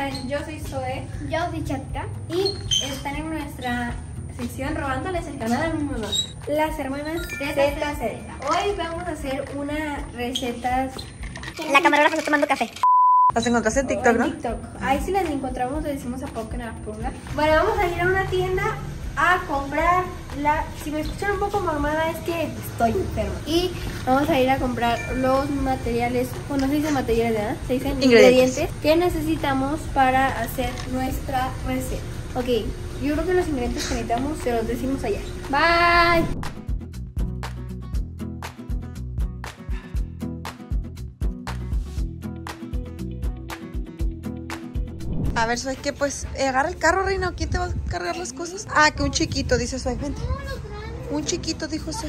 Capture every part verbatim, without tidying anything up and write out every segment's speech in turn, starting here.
saben, yo soy Zoe. Yo soy Chatka. Y están en nuestra sección robándoles el canal a mi mamá. Las hermanas Z Z. Hoy vamos a hacer una recetas. La camarógrafa está tomando café. Las encontraste en TikTok, ¿no? En TikTok. Ahí si las encontramos le decimos a Pau que nos las ponga. Bueno, vamos a ir a una tienda a comprar la... Si me escuchan un poco mamada es que estoy enferma. Y vamos a ir a comprar los materiales, bueno, no se dice materiales, ¿verdad? Se dicen ingredientes. ingredientes que necesitamos para hacer nuestra receta. Ok, yo creo que los ingredientes que necesitamos se los decimos allá. Bye. A ver, Zoe, ¿qué? Pues, eh, agarra el carro, reina. ¿Quién te va a cargar las cosas? Ah, que un chiquito, dice Zoe. Vente. Un chiquito, dijo Zoe.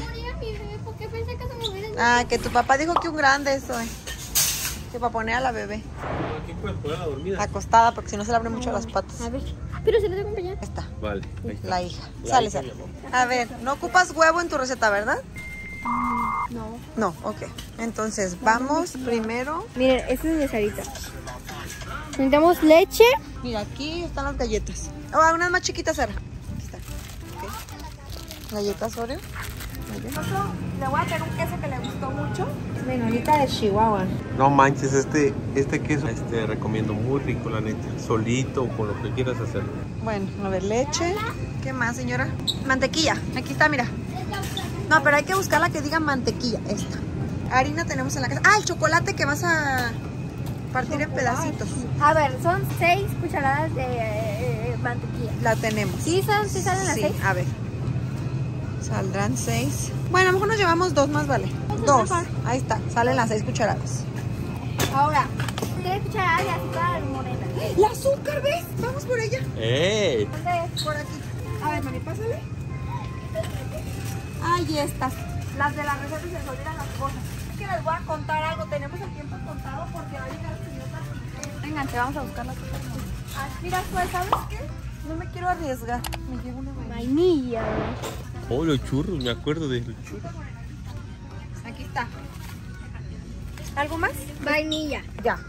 Ah, que tu papá dijo que un grande, Zoe. Que para poner a la bebé. ¿Aquí puedes poner la dormida? Acostada, porque si no se le abren mucho las patas. A ver. Pero se les acompaña. Ahí está. Vale, ahí está. La hija. La Sale, hija, sale. mi amor. A ver, no ocupas huevo en tu receta, ¿verdad? No. No, ok. Entonces, vamos primero. Miren, este es de Sarita. Necesitamos leche. Mira, aquí están las galletas. Oh, unas más chiquitas, Sara. Aquí están. Okay. Galletas Oreo. Muy bien. Le voy a hacer un queso que le gustó mucho. Menonita de Chihuahua. No manches, este, este queso este recomiendo muy rico, la neta. Solito o con lo que quieras hacerlo. Bueno, a ver, leche. ¿Qué más, señora? Mantequilla. Aquí está, mira. No, pero hay que buscar la que diga mantequilla. Esta. Harina tenemos en la casa. Ah, el chocolate que vas a partir en pedacitos. A ver, son seis cucharadas de eh, eh, mantequilla. La tenemos. ¿Sí, sal, sí salen las Sí, seis? a ver. Saldrán seis. Bueno, a lo mejor nos llevamos dos más, vale. Dos. Ahí está, salen las seis cucharadas. Ahora, tres cucharadas de azúcar morena. ¡El azúcar, ves! Vamos por ella. ¡Ey! ¿Dónde es? Por aquí. A ver, Mari, pásale. Ahí estas. Las de las recetas se les olvidan las cosas. Es que les voy a contar algo. Tenemos el tiempo contado porque va a llegar el señor Martín. Vengan, te vamos a buscar las cosas. Ah, mira, pues, ¿sabes qué? No me quiero arriesgar. Me llevo una vainilla. Vainilla. Oh, los churros, me acuerdo de los churros. Aquí está. ¿Algo más? Vainilla. Ya.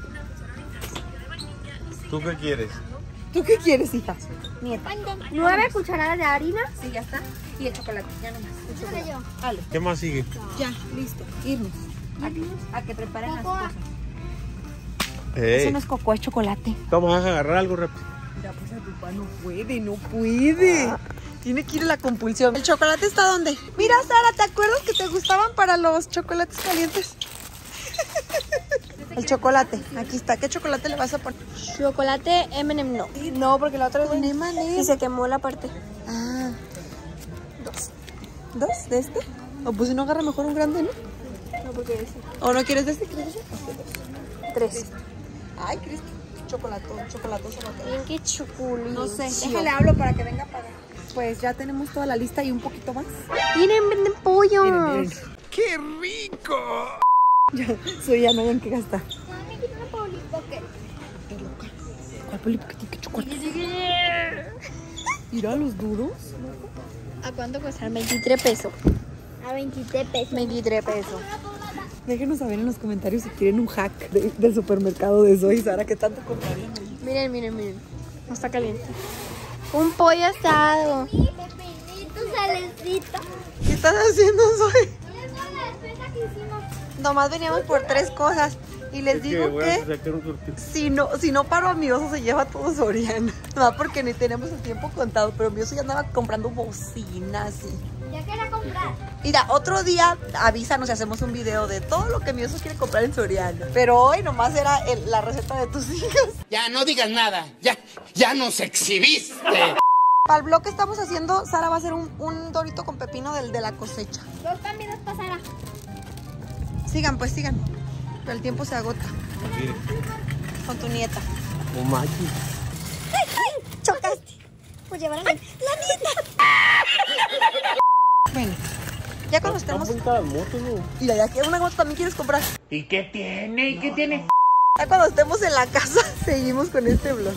¿Tú qué quieres? ¿Tú qué quieres, hija? Nieta. Nueve cucharadas de harina. Sí, ya está. Y el chocolate, ya nomás. El chocolate. yo. Dale. ¿Qué más sigue? Ya, listo. Irnos. A, a que preparen las Cocoa. cosas. Ey, Eso no es coco, es chocolate. vamos a agarrar algo rápido. Ya, pues a tu papá no puede, no puede. Tiene que ir a la compulsión. ¿El chocolate está dónde? Mira, Sara, ¿te acuerdas que te gustaban para los chocolates calientes? El chocolate, aquí está. ¿Qué chocolate le vas a poner? Chocolate eme and eme no. No, porque la otra vez Con eme and eme. y se quemó la parte. Ah, dos. ¿Dos de este? O pues si no agarra mejor un grande, ¿no? No, porque ese. ¿O no quieres de este? ¿Quieres de este? Tres. Ay, Cristi, chocolate, chocolatoso. Bien que chocolate. No sé, déjale hablo para que venga a pagar. Pues ya tenemos toda la lista y un poquito más. Miren, venden pollo. Miren, miren. ¡Qué rico! Ya, soy ya no hay en qué gastar. Mami, quiero una Polly Pocket. ¿Cuál Polly Pocket? ¿Qué chocolate? Mira los duros. ¿A cuánto cuestan? veintitrés pesos. A veintitrés pesos. veintitrés pesos. Déjenos saber en los comentarios si quieren un hack de- del supermercado de Zoe y Sara que tanto comprarían ahí. Miren, miren, miren. No está caliente. Un pollo asado. Mi pepinito, salecito. ¿Qué estás haciendo, Zoe? Esa es la despensa que hicimos. Nomás veníamos por tres cosas y les Es que digo voy que... a sacar un cortito. Si no, si no paro a mi oso se lleva todo Soriana. No, porque ni tenemos el tiempo contado, pero mi oso ya andaba comprando bocinas y... Ya quería comprar. Mira, otro día avísanos y hacemos un video de todo lo que mi oso quiere comprar en Soriana. Pero hoy nomás era el- la receta de tus hijos. Ya no digas nada, ya, ya nos exhibiste. Para el blog que estamos haciendo, Sara va a hacer un, un dorito con pepino del de la cosecha. Dos también nos pasará. Sigan, pues sigan. Pero el tiempo se agota. Mire, Con tu nieta. oh manches. Chocaste. Pues llevar a la... Bueno, ya cuando Están estemos... bonitas las motos, ¿no? Mira, ya que una moto también quieres comprar. ¿Y qué tiene? ¿Y qué tiene? Ya cuando estemos en la casa, seguimos con este vlog.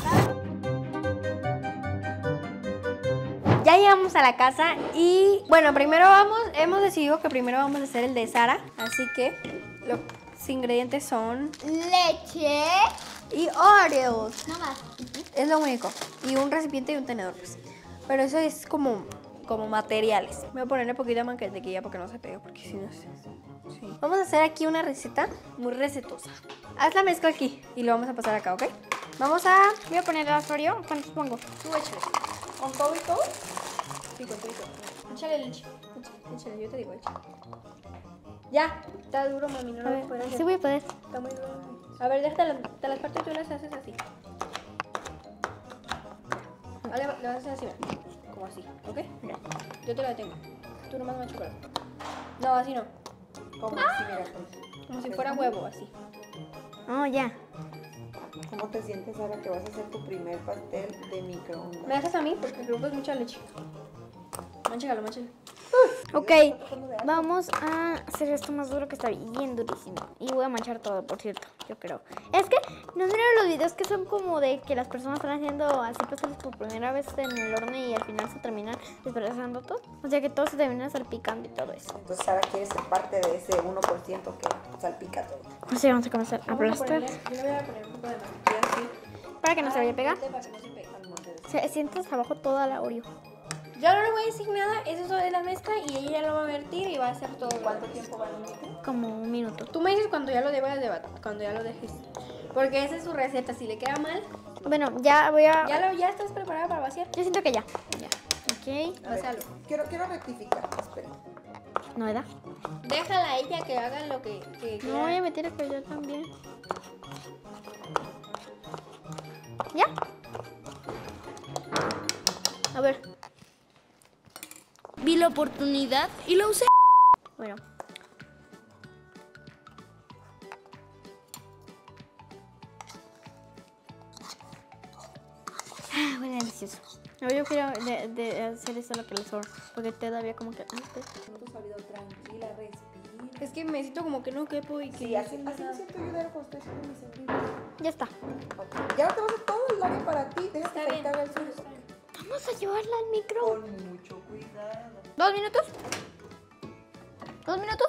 Ya llegamos a la casa y bueno, primero vamos, hemos decidido que primero vamos a hacer el de Sara, así que los ingredientes son Leche, y Oreos. No más. Es lo único. Y un recipiente y un tenedor, pues. Pero eso es como, como materiales. Voy a ponerle poquito de mantequilla porque no se pega, porque si no se... Sí. Vamos a hacer aquí una receta muy recetosa. Haz la mezcla aquí y lo vamos a pasar acá, ¿ok? Vamos a... Voy a poner el Oreo. ¿Cuántos pongo? Tú échale. ¿Con todo y todo? Sí, con todo y todo. Échale leche. Échale, échale, yo te digo, échale. Ya. Está duro, mami, no A lo puedes ver, hacer. sí voy a poder. Está muy duro. A ver, déjate las, te las parto y tú las haces así. Vale, lo vas a hacer así, mira. Como así, ¿ok? Mira. Yo te la detengo. Tú nomás me chocolate. No, así no. ¿Cómo así, mira, pues? Como si fuera huevo, así. Oh, ya. ¿Cómo te sientes ahora que vas a hacer tu primer pastel de microondas? ¿Me haces a mí? Porque creo que es mucha leche. Manchégalo, manchégalo. Ok, vamos a hacer esto más duro que está bien durísimo. Y voy a manchar todo, por cierto, yo creo. Es que, ¿no miran los videos que son como de que las personas están haciendo así pasteles por primera vez en el horno y al final se terminan despedazando todo? O sea que todo se termina salpicando y todo eso. Entonces Sara quiere ser parte de ese uno por ciento que salpica todo. Así vamos a comenzar a Vamos a aplastar ponerle- Yo le voy a poner un poco de mantequilla así. para que no se vaya a pegar. Para que no se pegue. Se sientas abajo toda la Oreo. Yo no le voy a decir nada, eso solo es la mezcla y ella ya lo va a vertir y va a hacer todo. ¿Cuánto tiempo va a meter? Como un minuto. Tú me dices cuando ya lo debas de bat- cuando ya lo dejes. Porque esa es su receta, si le queda mal, Bueno, ya voy a... ya lo ya estás preparada para vaciar. Yo siento que ya. Ya, Ok. vacíalo. Quiero, quiero rectificar, espera. No, ¿verdad? Déjala a ella que haga lo que, que No voy quiera. a meter a callar también. ¿Ya? A ver. Vi la oportunidad y la usé. Bueno. Ah, huele delicioso. No, yo quiero de, de hacer eso lo que les sobra. Porque todavía como que... Tu salido tranquila, respira. Es que me siento como que no quepo y que Sí, así, así me siento yo de cuando estoy haciendo mis servicios. Ya está. Ok. Ya te vas a hacer todo el área para ti. Déjate Está bien. afeitar el suyo. Vamos a llevarla al micro. Con mucho cuidado. ¿Dos minutos? ¿Dos minutos?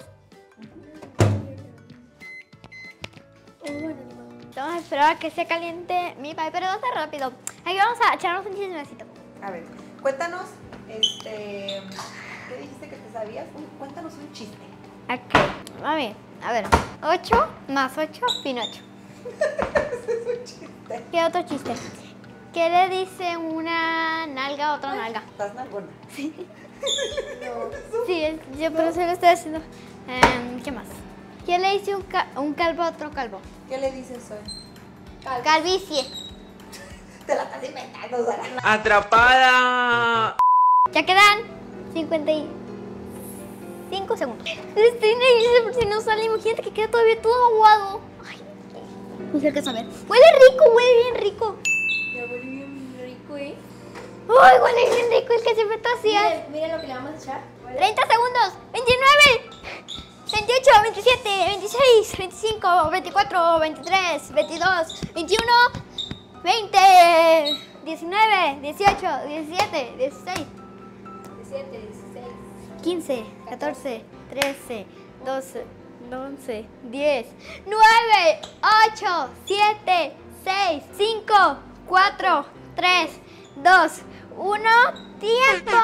Vamos a esperar a que se caliente mi pay, pero no está rápido. Aquí vamos a echarnos un chismecito. A ver, cuéntanos, este, ¿qué dijiste que te sabías? Un- cuéntanos un chiste. Ok, a ver, a ver. ocho más ocho, Pinocho. Ese es un chiste. ¿Qué otro chiste? ¿Qué le dice una nalga a otra nalga? Estás nalgona. Sí, es, yo por eso lo estoy haciendo. Em, ¿Qué más? ¿Qué le dice un, ca- un calvo a otro calvo? ¿Qué le dices hoy? Calvicie. Te la estás inventando, Sara. ¡Atrapada! Ya quedan cincuenta y cinco segundos. Estoy nerviosa por si no sale. Imagínate que queda todavía todo aguado. Ay, no sé qué saber. Huele rico, huele bien rico. Ya huele bien rico, ¿eh? Uy, huele bien rico el que siempre te hacías. Miren, miren lo que le vamos a echar. treinta segundos. veintinueve. veintiocho, veintisiete, veintiséis, veinticinco, veinticuatro, veintitrés, veintidós, veintiuno, veinte, diecinueve, dieciocho, diecisiete, dieciséis, diecisiete, dieciséis. quince, catorce, trece, doce, once, diez, nueve, ocho, siete, seis, cinco, cuatro, tres, dos, uno, ¡tiempo!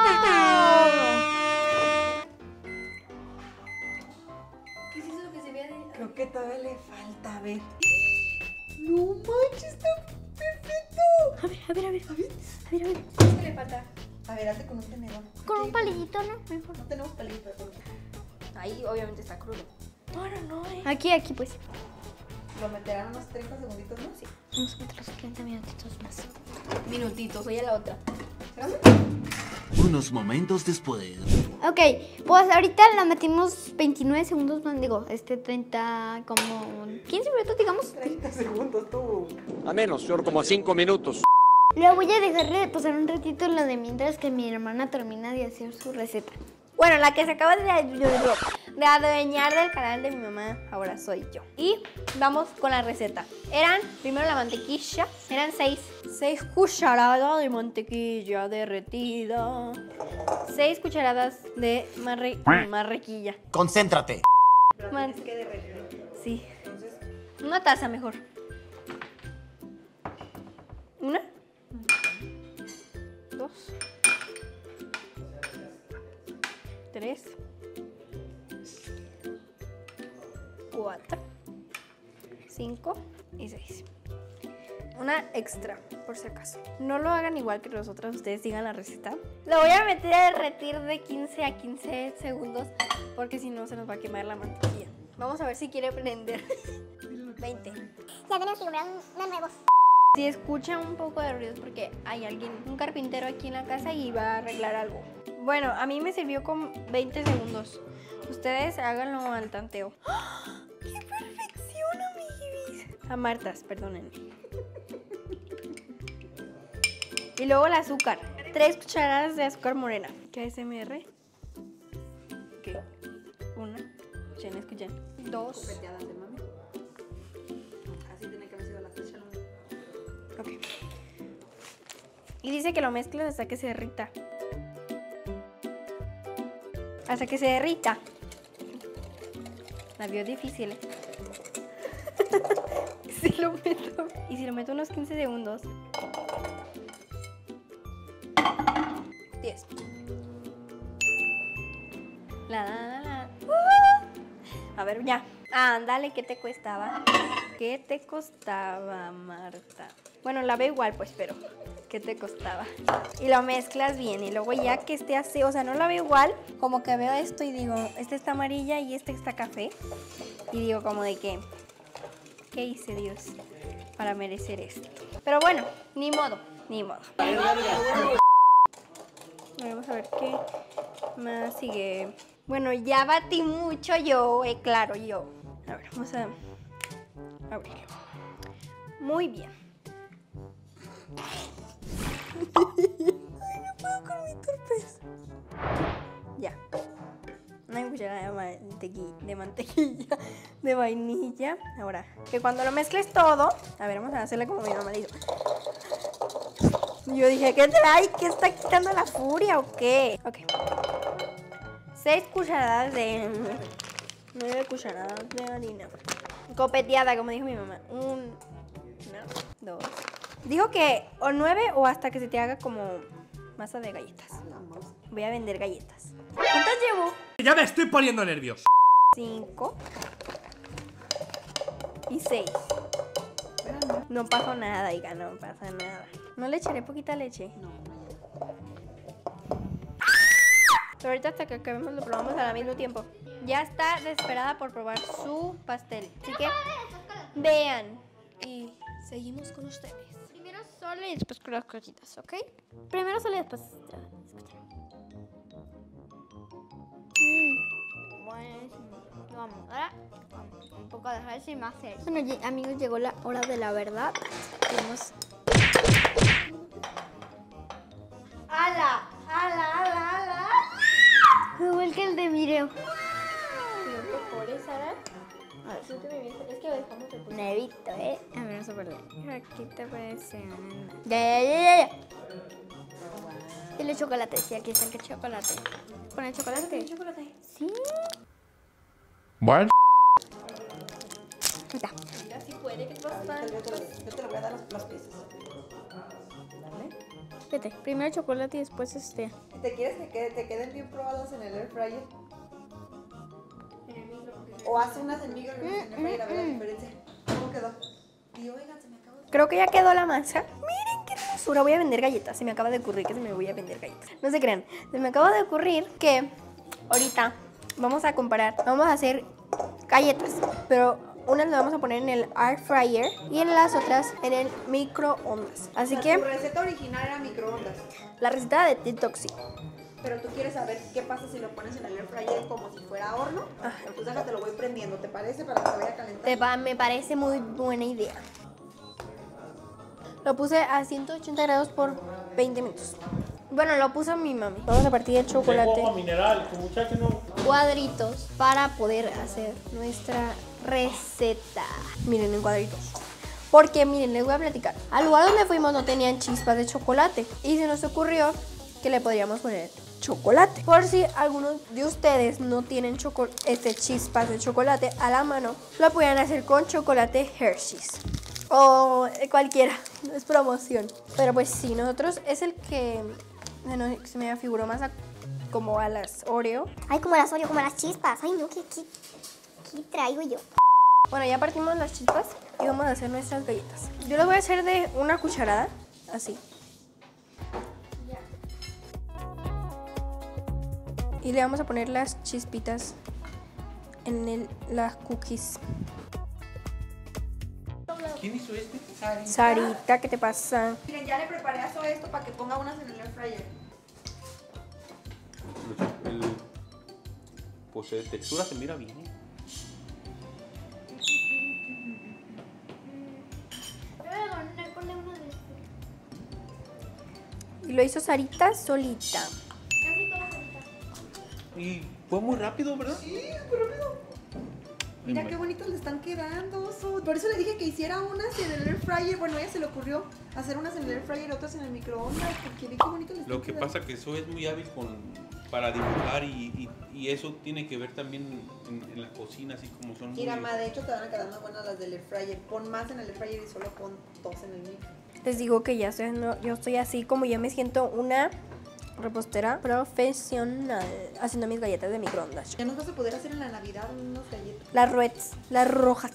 ¿Qué es eso que se ve de... Creo que todavía le falta, a ver. No manches, está perfecto. A ver, a ver, a ver, a ver, a ver, a ver. ¿Qué es que le falta? A ver, hazte con un tenedor. Con un palillito, ¿no? Mejor. No tenemos palito. pero Ahí obviamente está crudo. No, no, no, eh. Aquí, aquí, pues. Lo meterán unos treinta segunditos, ¿no? Sí. Vamos a meter los treinta minutitos más. Minutitos, oye la otra. Unos momentos después. Ok, pues ahorita la metimos veintinueve segundos más, digo, este treinta, como quince minutos, digamos. treinta segundos, tú. A menos, señor, como a cinco minutos. Le voy a dejar reposar un ratito lo de mientras que mi hermana termina de hacer su receta. Bueno, la que se acaba de, de adueñar del canal de mi mamá, ahora soy yo. Y vamos con la receta. Eran, primero la mantequilla, eran seis, seis cucharadas de mantequilla derretida. Seis cucharadas de marre, marrequilla. Concéntrate. Man- Que derretir. sí, Entonces, una taza mejor. Dos. Tres. Cuatro. Cinco y seis. Una extra, por si acaso. No lo hagan igual que los otros, ustedes sigan la receta. Lo voy a meter a derretir de quince a quince segundos, porque si no se nos va a quemar la mantequilla. Vamos a ver si quiere prender. veinte. Ya tenemos que comprar unos nuevos. Si escuchan un poco de ruidos porque hay alguien, un carpintero aquí en la casa y va a arreglar algo. Bueno, a mí me sirvió con veinte segundos. Ustedes háganlo al tanteo. ¡Oh! ¡Qué perfección, amiguis! A Martas, perdónenme. Y luego el azúcar. Tres cucharadas de azúcar morena. ¿Qué A S M R? Ok. Una. Escuchen, escuchen. Dos. Ok. Y dice que lo mezclas hasta que se derrita. Hasta que se derrita. La vio difícil. ¿eh? Si lo meto. Y si lo meto unos quince segundos. diez. La, la, la, la. A ver, ya. Ándale, ¿qué te costaba? ¿Qué te costaba, Marta? Bueno, la veo igual, pues, pero ¿qué te costaba? Y lo mezclas bien y luego ya que esté así, o sea, no la veo igual, como que veo esto y digo, esta está amarilla y esta está café. Y digo como de que, ¿qué hice, Dios, para merecer esto? Pero bueno, ni modo, ni modo. Vamos a ver qué más sigue. Bueno, ya batí mucho yo, eh, claro, yo. A ver, vamos a abrirlo. Muy bien. Ay, no puedo con mi torpeza. Ya. Una cucharada de mantequilla, de mantequilla, de vainilla. Ahora, que cuando lo mezcles todo, a ver, vamos a hacerle como mi mamá le hizo. Yo dije, ¿qué trae? ¿Qué está quitando la furia o qué? Ok. Seis cucharadas de... Nueve cucharadas de harina. Copeteada, como dijo mi mamá. Un... Una, dos... Dijo que o nueve o hasta que se te haga como masa de galletas. Voy a vender galletas. ¿Cuántas llevo? Ya me estoy poniendo nervioso. Cinco. Y seis. No pasó nada, hija, no pasa nada. ¿No le echaré poquita leche? No. Pero ahorita hasta que acabemos lo probamos al mismo tiempo. Ya está desesperada por probar su pastel. Así que vean. Y seguimos con ustedes. Primero solo y después con las cositas, ¿ok? Primero solo y después... Mmm, buenísimo. Vamos, ahora un poco de salsa y más sal. Bueno, amigos, llegó la hora de la verdad. Tenemos... ¡Hala! ¡Hala, hala, hala! Igual que el de mi video. ¿No te pones, Sara? A ver, tú te me vienes. Es que dejamos el un evito, ¿eh? A ver, vamos a perder. Aquí te parece. Ya, ya, ya, ya, ya. Dile chocolate. Sí, aquí está el chocolate. ¿Con el chocolate? ¿Con el chocolate? Sí. Bueno. Ahí está. Mira, si puede, que pasa. Yo te lo voy a dar las, las piezas. ¿Vale? Vete, primero chocolate y después este. ¿Te quieres que quede, te queden bien probados en el air fryer? O hace unas en micro y unas en el air fryer, a ver la diferencia. ¿Cómo quedó? Y oigan, se me acabó. Creo que ya quedó la masa. Miren qué hermosura. Voy a vender galletas. Se me acaba de ocurrir que se me voy a vender galletas. No se crean. Se me acaba de ocurrir que ahorita vamos a comparar. Vamos a hacer galletas. Pero unas las vamos a poner en el air fryer y en las otras en el microondas. Así O sea, que tu receta original era microondas. la receta de TikTok sí. Pero tú quieres saber qué pasa si lo pones en el air fryer como si fuera horno. Ajá. Entonces déjate lo voy prendiendo, ¿te parece? Para que se vaya calentando. Te va- me parece muy buena idea. Lo puse a ciento ochenta grados por veinte minutos. Bueno, lo puso mi mami. Vamos a partir el chocolate mineral, tu muchacho no. cuadritos para poder hacer nuestra receta. Miren, en cuadritos. Porque miren, les voy a platicar. Al lugar donde fuimos no tenían chispas de chocolate. Y se nos ocurrió que le podríamos poner chocolate. Por si algunos de ustedes no tienen choco este, chispas de chocolate a la mano, lo pueden hacer con chocolate Hershey's. O cualquiera, no es promoción. Pero pues sí, nosotros es el que se, no, se me figuró más a, como a las Oreo. Ay, como las Oreo, como las chispas. Ay, no, ¿qué, qué, qué traigo yo? Bueno, ya partimos las chispas y vamos a hacer nuestras galletas. Yo las voy a hacer de una cucharada, así. Y le vamos a poner las chispitas en el, las cookies. ¿Quién hizo este? Sarita, ¿qué te pasa? Miren, ya le preparé a Zoe esto para que ponga unas en el air fryer. El, pues de textura se mira bien. Y lo hizo Sarita solita. Y fue muy rápido, ¿verdad? Sí, muy rápido. Mira qué bonitos le están quedando. Zoe. Por eso le dije que hiciera unas en el air fryer. Bueno, a ella se le ocurrió hacer unas en el air fryer y otras en el microondas. Porque vi qué bonitos le están Lo que quedando. pasa que eso es muy hábil con, para dibujar y, y, y eso tiene que ver también en, en la cocina, así como son muy... Mira, ma, de hecho te van a quedar más buenas las del air fryer. Pon más en el air fryer y solo pon dos en el micro. Les digo que ya estoy, no, yo estoy así como ya me siento una repostera profesional haciendo mis galletas de microondas. Ya nos vas a poder hacer en la Navidad unas galletas. Las ruedas, las rojas.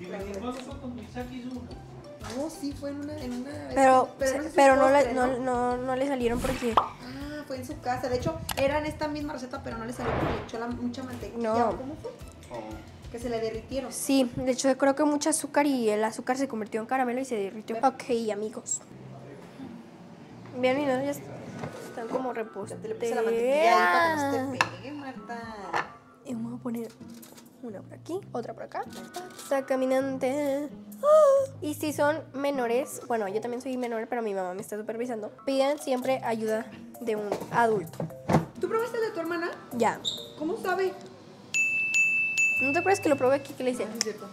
No, sí, fue en una... En una Pero, pero no, sé si pero fue no, le, postre, no, no, no le salieron porque... Ah, fue en su casa. De hecho, era en esta misma receta, pero no le salió porque le echó la, mucha mantequilla. No. ¿Cómo fue? Oh. Que se le derritieron. Sí, de hecho creo que mucho azúcar y el azúcar se convirtió en caramelo y se derritió. Ok, amigos. Bien, mira, ya están como Ya te le puse la mantequilla ahí para que no se te pegue, Marta. Y vamos a poner una por aquí, otra por acá. Está caminante. ¡Ah! Y si son menores, bueno, yo también soy menor, pero mi mamá me está supervisando. Pidan siempre ayuda de un adulto. ¿Tú probaste el de tu hermana? Ya. ¿Cómo sabe? ¿No te acuerdas que lo probé aquí que le hice? Es cierto.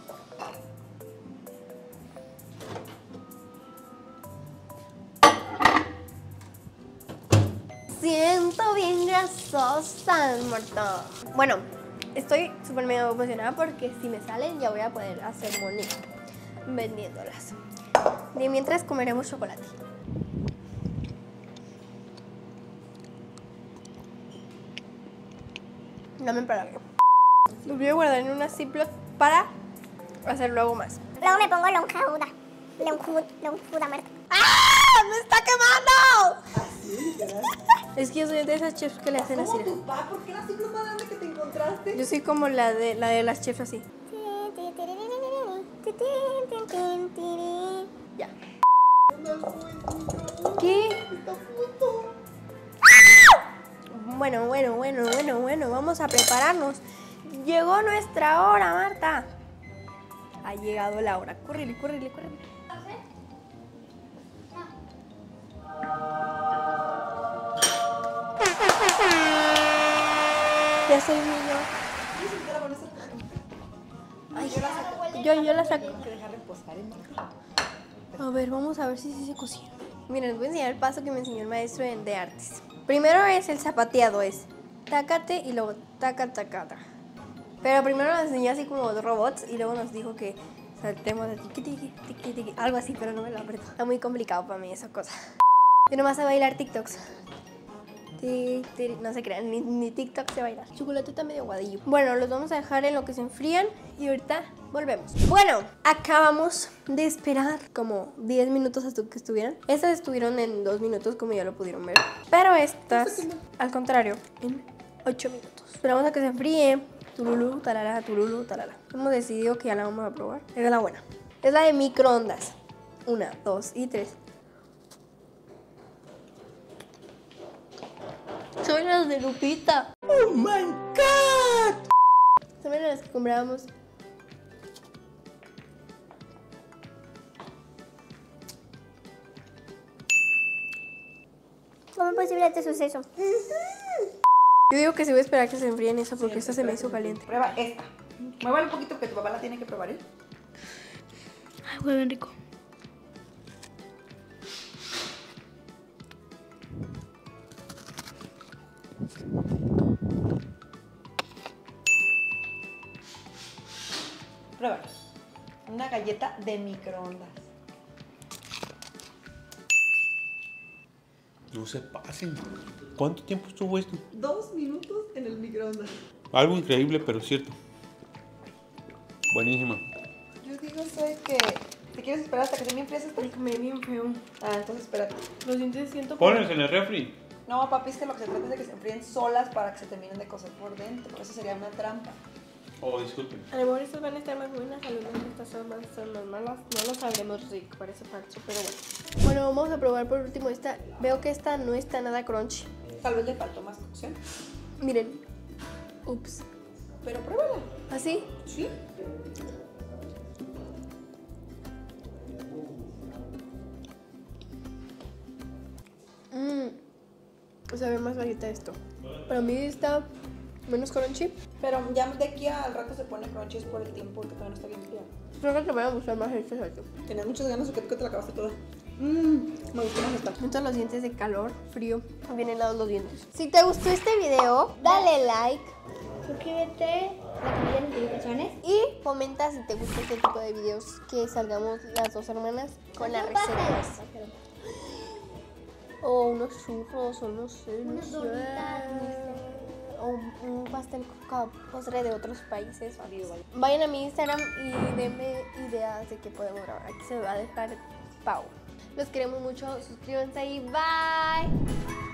Siento bien grasosa, muerto. Bueno, estoy súper mega emocionada porque si me salen ya voy a poder hacer money vendiéndolas. De mientras comeremos chocolate. No me empalagué. Los voy a guardar en una Ziploc para hacer luego más. Luego me pongo lonjauda. Lonjuda, lonjuda, Marta. ¡Ah! ¡Me está quemando! Es que yo soy de esas chefs que le hacen así. ¿Cómo tu papá? ¿Por qué la ciclo más grande que te encontraste? Yo soy como la de, la de las chefs así. Ya. ¿Qué? Bueno, bueno, bueno, bueno, bueno, vamos a prepararnos. Llegó nuestra hora, Marta. Ha llegado la hora. Córrele, córrele, córrele. Ya soy niño. Ay, yo, yo la saco. A ver, vamos a ver si sí se cocina. Miren, les voy a enseñar el paso que me enseñó el maestro de artes. Primero es el zapateado, es tácate y luego taca, taca, taca. Pero primero nos enseñó así como dos robots y luego nos dijo que saltemos de tiqui, tiqui, tiqui, tiqui, algo así, pero no me lo aprendo. Está muy complicado para mí esa cosa. Yo nomás sé bailar TikToks. No se crean, ni, ni TikTok se baila. Chocolate está medio guadillo. Bueno, los vamos a dejar en lo que se enfrían y ahorita volvemos. Bueno, acabamos de esperar como diez minutos hasta que estuvieran. Estas estuvieron en dos minutos, como ya lo pudieron ver. Pero estas, al contrario, en ocho minutos. Esperamos a que se enfríe. Turulú, talala, turulú, talala. Hemos decidido que ya la vamos a probar. Es la buena. Es la de microondas. Una, dos y tres. Son las de Lupita. ¡Oh, my God! Son las que comprábamos. ¿Cómo es posible este suceso? Yo digo que se voy a esperar que se enfríen eso porque esta se me hizo caliente. Prueba esta. Muévale un poquito que tu papá la tiene que probar, ¿eh? Ay, huele rico. Prueba. Una galleta de microondas. No se pasen. ¿Cuánto tiempo estuvo esto? Dos minutos en el microondas. Algo increíble, pero cierto. Buenísima. Yo digo, soy que... ¿Te quieres esperar hasta que se me enfríe esto? Me bien feo. Ah, entonces espérate. Los dientes siento... Ponlos en el refri. No, papi, es que lo que se trata es de que se enfríen solas para que se terminen de cocer por dentro. Eso sería una trampa. Oh, disculpen. A lo mejor estas van a estar más buenas, a lo mejor estas son más, son más malas. No lo sabremos, Rick, parece falso, pero bueno. Bueno, vamos a probar por último esta. Veo que esta no está nada crunchy. Tal vez le faltó más cocción. Miren. Ups. Pero pruébala. ¿Así? Sí. Mmm. O sea, ve más bajita esto. Para mí está menos crunchy. Pero ya de aquí al rato se pone crunchy, es por el tiempo que todavía no está bien fría. Creo que te van a gustar más este salto. Tenías muchas ganas o que te la acabaste toda. Mmm, me gustó más esta. Estos los dientes de calor, frío. Bien helados los dientes. Si te gustó este video, dale like, suscríbete, activa las notificaciones Y comenta si te gusta este tipo de videos que salgamos las dos hermanas con las recetas. O unos churros, o no sé, no Unas sé. donitas, no sé. O un, un pastel con postre de otros países. Vayan a mi Instagram y denme ideas de qué podemos grabar. Aquí se me va a dejar Pau. Los queremos mucho, suscríbanse y bye.